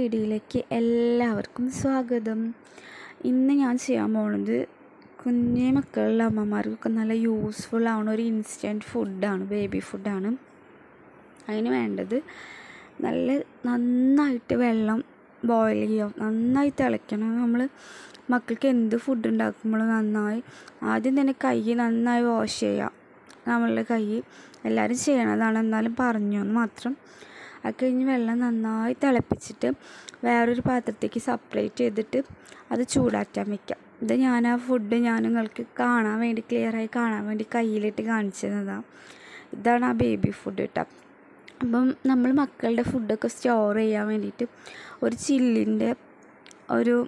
വീഡിയോയിലേക്ക് എല്ലാവർക്കും സ്വാഗതം. ഇന്ന് ഞാൻ ചെയ്യാൻ പോകുന്നത് കുഞ്ഞു മക്കളുള്ള അമ്മമാർക്കൊക്കെ നല്ല യൂസ്ഫുൾ ആവുന്ന ഒരു ഇൻസ്റ്റൻറ്റ് ഫുഡാണ്, ബേബി ഫുഡാണ്. അതിന് വേണ്ടത് നന്നായിട്ട് വെള്ളം ബോയിൽ ചെയ്യാം, നന്നായി തിളയ്ക്കണം. നമ്മൾ മക്കൾക്ക് എന്ത് ഫുഡ് ഉണ്ടാക്കുമ്പോഴും ആദ്യം തന്നെ കൈ നന്നായി വാഷ് ചെയ്യാം. നമ്മളുടെ കൈ എല്ലാവരും ചെയ്യണതാണ്, എന്നാലും പറഞ്ഞു എന്ന് മാത്രം. അത് കഴിഞ്ഞ് വെള്ളം നന്നായി തിളപ്പിച്ചിട്ട് വേറൊരു പാത്രത്തേക്ക് സെപ്പറേറ്റ് ചെയ്തിട്ട് അത് ചൂടാറ്റാൻ വയ്ക്കാം. ഇത് ഞാൻ ഫുഡ് നിങ്ങൾക്ക് ക്ലിയറായി കാണാൻ വേണ്ടി കയ്യിലിട്ട് കാണിച്ചതാണ്. ഇതാണ് ആ ബേബി ഫുഡ് കേട്ടോ. അപ്പം നമ്മൾ മക്കളുടെ ഫുഡൊക്കെ സ്റ്റോർ ചെയ്യാൻ വേണ്ടിയിട്ട് ഒരു ചില്ലിൻ്റെ ഒരു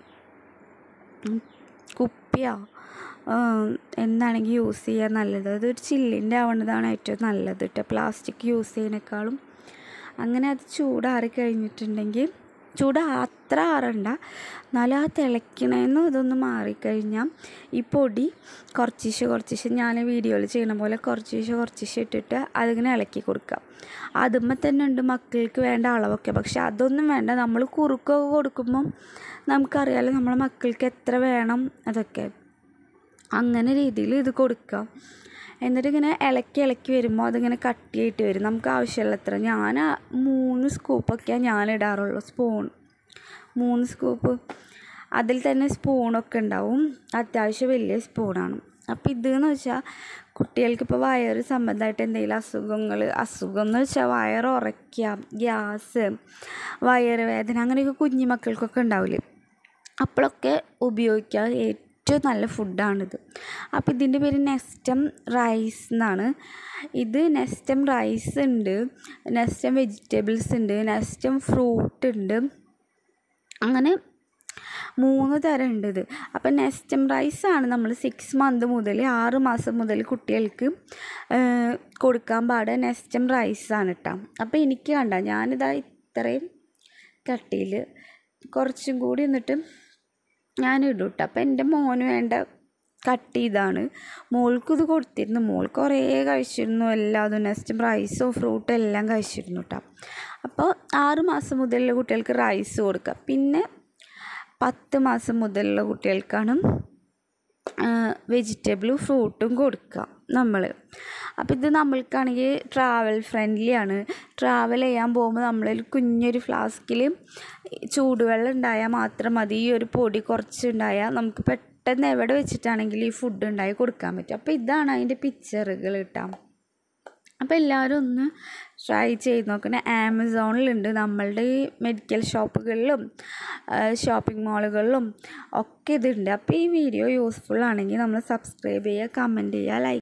കുപ്പിയോ എന്താണെങ്കിൽ യൂസ് ചെയ്യാൻ നല്ലത്. അതൊരു ചില്ലിൻ്റെ ആവുന്നതാണ് ഏറ്റവും നല്ലത് കേട്ടോ, പ്ലാസ്റ്റിക് യൂസ് ചെയ്യുന്നതിനേക്കാളും. അങ്ങനെ അത് ചൂടാറി കഴിഞ്ഞിട്ടുണ്ടെങ്കിൽ, അത്ര ആറണ്ട, എന്നാലും ആ തിളയ്ക്കണമെന്നും ഇതൊന്ന് മാറിക്കഴിഞ്ഞാൽ ഈ പൊടി കുറച്ച് ഞാൻ വീഡിയോയിൽ ചെയ്യണ പോലെ കുറച്ച് ഇട്ടിട്ട് അതിങ്ങനെ ഇളക്കി കൊടുക്കുക. അതുമ്പോൾ തന്നെ ഉണ്ട് മക്കൾക്ക് വേണ്ട അളവൊക്കെ. പക്ഷെ അതൊന്നും വേണ്ട, നമ്മൾ കുറുക്കൊക്കെ കൊടുക്കുമ്പം നമുക്കറിയാമല്ലോ നമ്മളെ മക്കൾക്ക് എത്ര വേണം അതൊക്കെ. അങ്ങനെ രീതിയിൽ ഇത് കൊടുക്കാം. എന്നിട്ട് ഇങ്ങനെ ഇളക്കി വരുമ്പോൾ അതിങ്ങനെ കട്ടിയായിട്ട് വരും. നമുക്ക് ആവശ്യമുള്ളത്ര, ഞാൻ 3 സ്കൂപ്പൊക്കെയാണ് ഞാൻ ഇടാറുള്ളൂ. 3 സ്കൂപ്പ്. അതിൽ തന്നെ സ്പൂണൊക്കെ ഉണ്ടാവും, അത്യാവശ്യം വലിയ സ്പൂണാണ്. അപ്പോൾ ഇതെന്ന് വെച്ചാൽ കുട്ടികൾക്കിപ്പോൾ വയറ് സംബന്ധമായിട്ട് എന്തെങ്കിലും അസുഖം എന്ന് വെച്ചാൽ വയറ് ഉറയ്ക്കുക, ഗ്യാസ്, വയറ് വേദന, അങ്ങനെയൊക്കെ കുഞ്ഞു മക്കൾക്കൊക്കെ ഉണ്ടാവില്ലേ, അപ്പോഴൊക്കെ ഉപയോഗിക്കാൻ ഏറ്റവും നല്ല ഫുഡാണിത്. അപ്പോൾ ഇതിൻ്റെ പേര് നെസ്റ്റം റൈസ് എന്നാണ്. ഇത് നെസ്റ്റം റൈസ് ഉണ്ട്, നെസ്റ്റം വെജിറ്റബിൾസ് ഉണ്ട്, നെസ്റ്റം ഫ്രൂട്ട് ഉണ്ട്, അങ്ങനെ 3 തരം ഉണ്ട് ഇത്. അപ്പം നെസ്റ്റം റൈസാണ് നമ്മൾ 6 മന്ത് മുതൽ 6 മാസം മുതൽ കുട്ടികൾക്ക് കൊടുക്കാൻ പാടുക. നെസ്റ്റം റൈസാണ് കേട്ടോ. അപ്പോൾ എനിക്ക് ഞാനിതാ ഇത്രയും കട്ടിയിൽ കുറച്ചും കൂടി എന്നിട്ട് ഞാൻ ഇടും കേട്ടോ. അപ്പോൾ എൻ്റെ മോന് വേണ്ട കട്ട് ഇതാണ്. മോൾക്ക് ഇത് കൊടുത്തിരുന്നു, മോൾ കുറേ കഴിച്ചിരുന്നു, എല്ലാതും നെസ്റ്റം റൈസും ഫ്രൂട്ടും എല്ലാം കഴിച്ചിരുന്നു കേട്ടോ. അപ്പോൾ 6 മാസം മുതലുള്ള കുട്ടികൾക്ക് റൈസ് കൊടുക്കുക. പിന്നെ 10 മാസം മുതലുള്ള കുട്ടികൾക്കാണ് വെജിറ്റബിളും ഫ്രൂട്ടും കൊടുക്കുക നമ്മൾ. അപ്പോൾ ഇത് നമ്മൾക്കാണെങ്കിൽ ട്രാവൽ ഫ്രണ്ട്ലി ആണ്. ട്രാവൽ ചെയ്യാൻ പോകുമ്പോൾ നമ്മളൊരു കുഞ്ഞൊരു ഫ്ലാസ്കിൽ ചൂടുവെള്ളം ഉണ്ടായാൽ മാത്രം മതി. ഈ ഒരു പൊടി കുറച്ചുണ്ടായാൽ നമുക്ക് പെട്ടെന്ന് എവിടെ വെച്ചിട്ടാണെങ്കിലും ഈ ഫുഡ് ഉണ്ടായി കൊടുക്കാൻ പറ്റും. അപ്പോൾ ഇതാണ് അതിൻ്റെ പിക്ചറുകൾ കിട്ടാം. അപ്പോൾ എല്ലാവരും ഒന്ന് ട്രൈ ചെയ്ത് നോക്കണം. ആമസോണിലുണ്ട്, നമ്മളുടെ ഈ മെഡിക്കൽ ഷോപ്പുകളിലും ഷോപ്പിംഗ് മാളുകളിലും ഒക്കെ ഇതുണ്ട്. അപ്പോൾ ഈ വീഡിയോ യൂസ്ഫുൾ ആണെങ്കിൽ നമ്മൾ സബ്സ്ക്രൈബ് ചെയ്യുക, കമൻറ്റ് ചെയ്യുക, ലൈക്ക്